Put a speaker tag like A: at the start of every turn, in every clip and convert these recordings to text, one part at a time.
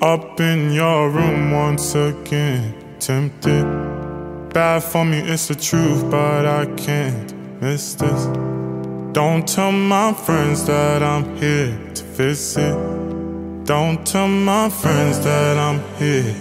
A: Up in your room once again, tempted. Bad for me, it's the truth, but I can't miss this. Don't tell my friends that I'm here to visit. Don't tell my friends that I'm here.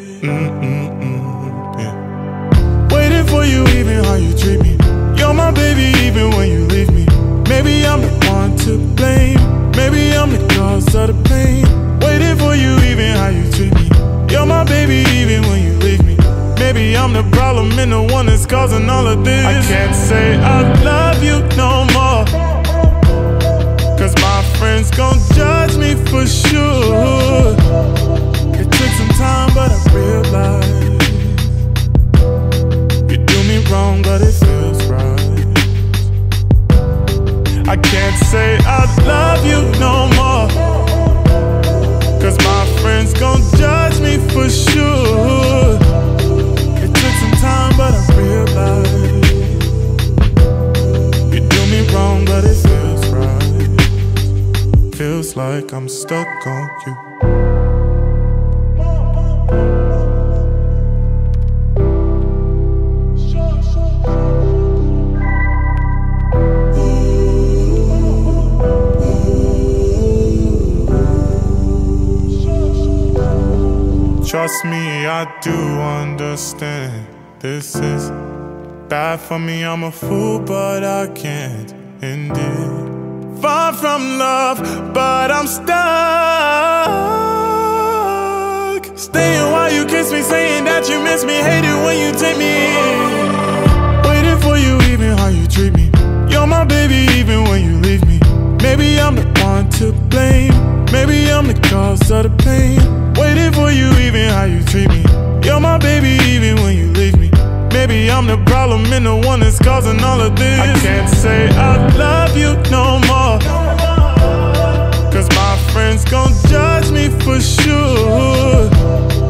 A: Yeah. Waiting for you even how you treat me. You're my baby even when you leave me. Maybe I'm the one to blame. Maybe I'm the cause of the pain. Waiting for you even how you treat me. You're my baby even when you leave me. Maybe I'm the problem and the one that's causing all of this. I can't say I love you no more, cause my friends gon' judge me for sure. It took some time but I realized you do me wrong but it feels right. I can't say I love you no more, cause my friends gon' judge me for sure. It took some time but I realized you do me wrong but it feels right. Feels like I'm stuck on you. Trust me, I do understand. This is bad for me, I'm a fool, but I can't end it. Far from love, but I'm stuck. Staying while you kiss me, saying that you miss me. Hate it when you take me in. Waiting for you even how you treat me. You're my baby even when you leave me. Maybe I'm the one to blame. Maybe I'm the cause of the pain. Waiting for you even how you treat me. You're my baby even when you leave me. Maybe I'm the problem and the one that's causing all of this. I can't say I love you no more, cause my friends gon' judge me for sure.